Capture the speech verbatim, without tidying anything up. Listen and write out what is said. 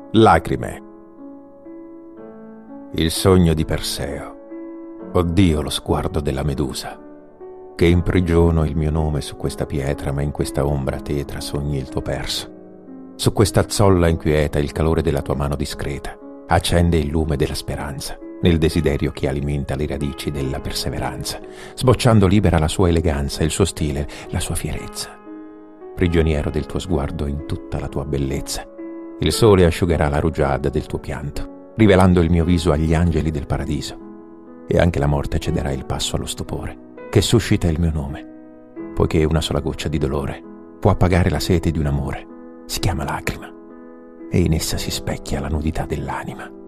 Lacrime. Il sogno di Perseo. Oddio lo sguardo della Medusa. Che imprigiono il mio nome su questa pietra, ma in questa ombra tetra sogni il tuo perso. Su questa zolla inquieta il calore della tua mano discreta accende il lume della speranza, nel desiderio che alimenta le radici della perseveranza, sbocciando libera la sua eleganza, il suo stile, la sua fierezza. Prigioniero del tuo sguardo in tutta la tua bellezza, il sole asciugherà la rugiada del tuo pianto, rivelando il mio viso agli angeli del paradiso, e anche la morte cederà il passo allo stupore che suscita il mio nome, poiché una sola goccia di dolore può appagare la sete di un amore. Si chiama lacrima, e in essa si specchia la nudità dell'anima.